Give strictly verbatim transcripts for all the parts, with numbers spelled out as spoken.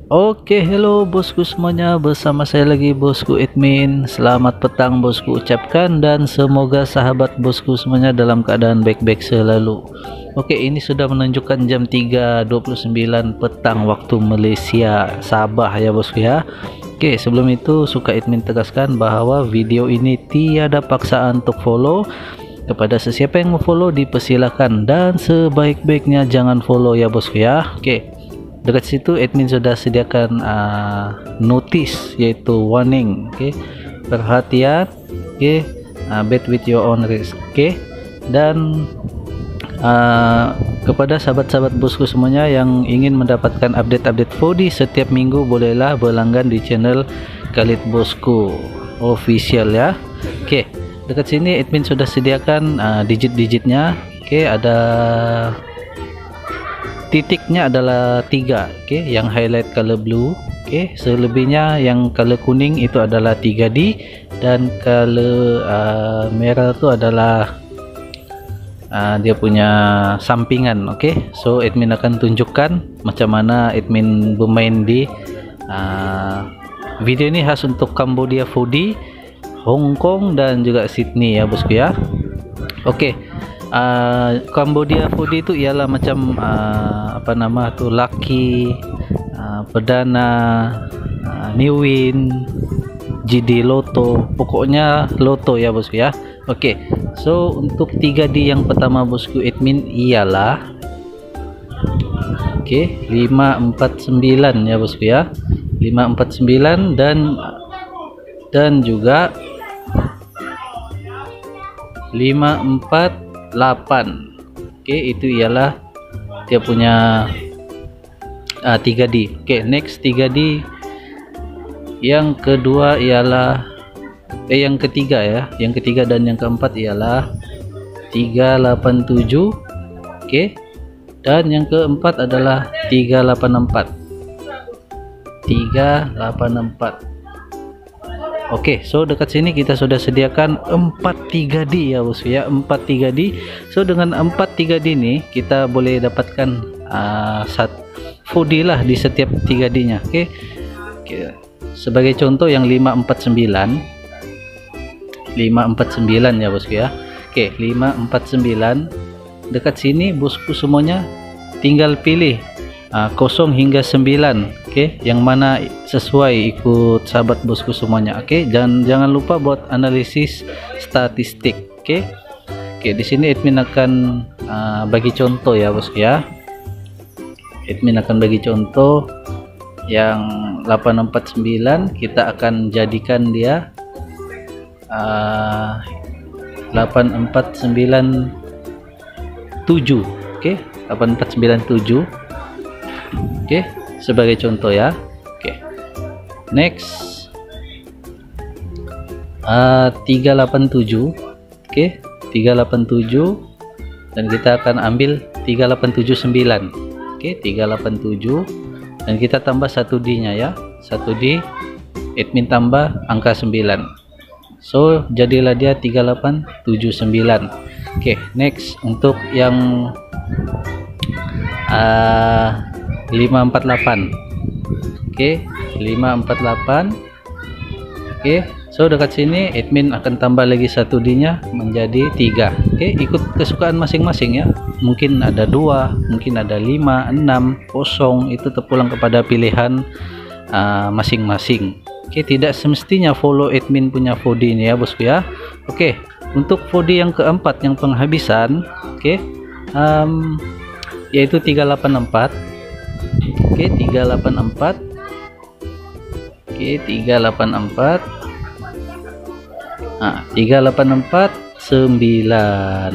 Oke, hello bosku semuanya, bersama saya lagi bosku admin. Selamat petang bosku ucapkan, dan semoga sahabat bosku semuanya dalam keadaan baik-baik selalu. Oke, ini sudah menunjukkan jam tiga dua puluh sembilan petang waktu Malaysia, Sabah ya bosku ya. Oke, sebelum itu suka admin tegaskan bahwa video ini tiada paksaan untuk follow. Kepada sesiapa yang mau follow dipersilakan, dan sebaik-baiknya jangan follow ya bosku ya. Oke, dekat situ admin sudah sediakan uh, notice yaitu warning. Oke, perhatian. Oke, uh, bet with your own risk. Oke, dan uh, kepada sahabat-sahabat bosku semuanya yang ingin mendapatkan update-update four D setiap minggu, bolehlah berlangganan di channel Khalid Bosku official ya. Oke, dekat sini admin sudah sediakan uh, digit-digitnya. Oke, ada titiknya adalah tiga. Oke, yang highlight color blue. Oke, selebihnya yang color kuning itu adalah tiga D, dan color uh, merah itu adalah uh, dia punya sampingan. Oke, so admin akan tunjukkan macam mana admin bermain di uh, video ini. Khas untuk Cambodia four D, Hong Kong dan juga Sydney ya bosku ya. Oke, uh, Cambodia four D itu ialah macam uh, apa nama tuh, Lucky, uh, Perdana, uh, New Win, G D Lotto, pokoknya Lotto ya bosku ya. Oke, so untuk tiga D yang pertama bosku admin ialah oke lima empat sembilan ya bosku ya, lima empat sembilan, dan dan juga lima empat delapan. Oke, itu ialah dia punya uh, tiga D. Oke, next tiga D yang kedua ialah eh yang ketiga ya, yang ketiga dan yang keempat ialah tiga delapan tujuh. Oke, dan yang keempat adalah tiga delapan empat, tiga delapan empat. Oke, so dekat sini kita sudah sediakan empat tiga D ya bosku ya, empat tiga D. So dengan empat tiga D ini kita boleh dapatkan uh, sat four D lah di setiap tiga D nya. Oke. Oke, sebagai contoh yang lima empat sembilan, lima empat sembilan ya bosku ya. Oke, lima empat sembilan, dekat sini bosku semuanya tinggal pilih uh, kosong hingga sembilan. Oke, yang mana sesuai ikut sahabat bosku semuanya. Oke, jangan jangan lupa buat analisis statistik. Oke. Oke, di sini admin akan uh, bagi contoh ya bosku ya. Admin akan bagi contoh yang delapan empat sembilan, kita akan jadikan dia uh, delapan empat sembilan tujuh. Oke, delapan empat sembilan tujuh. Oke, sebagai contoh ya. Oke, next uh, tiga delapan tujuh. Oke, tiga delapan tujuh, dan kita akan ambil tiga delapan tujuh sembilan. Oke, tiga delapan tujuh, dan kita tambah satu D nya ya, satu D, admin tambah angka sembilan, so jadilah dia tiga delapan tujuh sembilan. Oke, next untuk yang uh, lima empat delapan. Oke, lima empat delapan. Oke, so dekat sini admin akan tambah lagi satu D nya menjadi tiga. Oke, ikut kesukaan masing-masing ya, mungkin ada dua, mungkin ada lima, enam, kosong, itu terpulang kepada pilihan masing-masing. uh, Oke, tidak semestinya follow admin punya four D ini ya bosku ya. Oke, untuk four D yang keempat yang penghabisan, oke, um, yaitu tiga delapan empat. Oke, tiga delapan empat. Oke, tiga delapan empat. Nah, tiga delapan empat sembilan.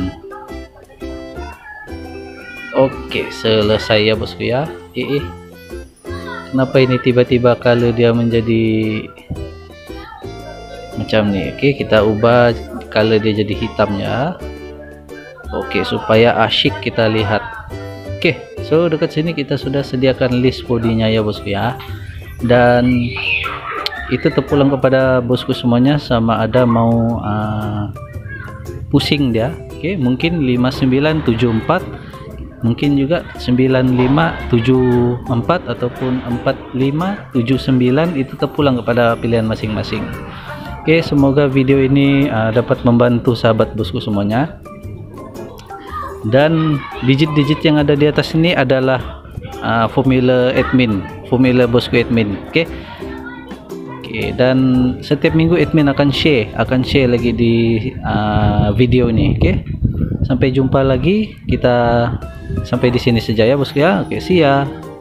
Oke, selesai ya bosku ya. Eh, eh. Kenapa ini tiba-tiba kalau dia menjadi macam nih? Oke, kita ubah kalau dia jadi hitam ya. Oke, supaya asyik kita lihat. Oke, so dekat sini kita sudah sediakan list bodinya ya bosku ya, dan itu terpulang kepada bosku semuanya sama ada mau uh, pusing dia. Oke, mungkin lima sembilan tujuh empat mungkin juga sembilan lima tujuh empat ataupun empat lima tujuh sembilan, itu terpulang kepada pilihan masing-masing. Oke, semoga video ini uh, dapat membantu sahabat bosku semuanya. Dan digit-digit yang ada di atas ini adalah uh, formula admin, formula bosku admin. Oke. Oke, dan setiap minggu admin akan share, akan share lagi di uh, video ini. Oke. Sampai jumpa lagi, kita sampai di sini saja ya bosku ya. Oke, see ya.